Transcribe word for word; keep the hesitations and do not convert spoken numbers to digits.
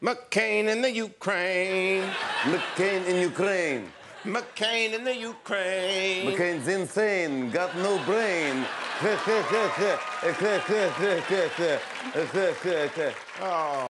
McCain in the Ukraine. McCain in Ukraine. McCain in the Ukraine. McCain's insane, got no brain. Oh.